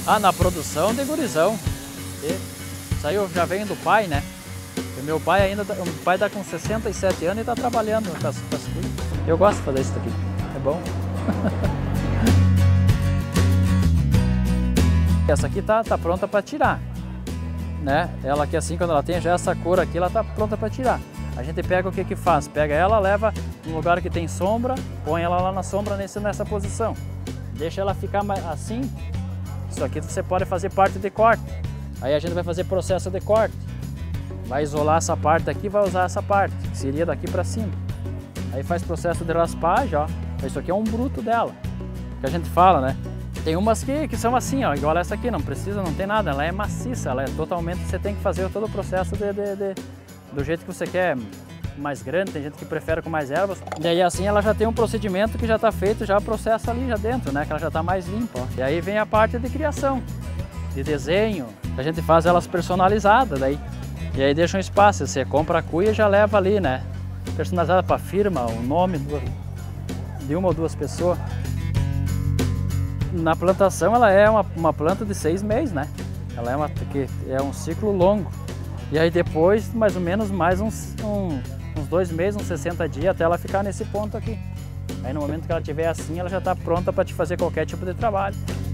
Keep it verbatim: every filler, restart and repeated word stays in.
Ah, na produção de gurizão. E isso aí eu já venho do pai, né? E meu pai ainda, tá, o pai tá com sessenta e sete anos e tá trabalhando com as, com as cuias. Eu gosto de fazer isso aqui, é bom. Essa aqui tá, tá pronta para tirar, né? Ela aqui assim, quando ela tem já essa cor aqui, ela tá pronta para tirar. A gente pega o que que faz? Pega ela, leva num lugar que tem sombra, põe ela lá na sombra nesse, nessa posição. Deixa ela ficar assim. Isso aqui você pode fazer parte de corte. Aí a gente vai fazer processo de corte. Vai isolar essa parte aqui, vai usar essa parte, que seria daqui para cima. Aí faz processo de raspagem, ó. Isso aqui é um bruto dela, que a gente fala, né? Tem umas que, que são assim, ó, igual essa aqui, não precisa, não tem nada, ela é maciça, ela é totalmente, você tem que fazer todo o processo de, de, de, do jeito que você quer, mais grande, tem gente que prefere com mais ervas. E aí assim ela já tem um procedimento que já está feito, já o processo ali já dentro, né? Que ela já está mais limpa, ó. E aí vem a parte de criação, de desenho, a gente faz elas personalizadas daí. E aí deixa um espaço, você compra a cuia e já leva ali, né? Personalizada para a firma, o nome de uma ou duas pessoas. Na plantação ela é uma, uma planta de seis meses, né? Ela é, uma, que é um ciclo longo. E aí depois, mais ou menos, mais uns, um, uns dois meses, uns sessenta dias, até ela ficar nesse ponto aqui. Aí no momento que ela estiver assim, ela já está pronta para te fazer qualquer tipo de trabalho.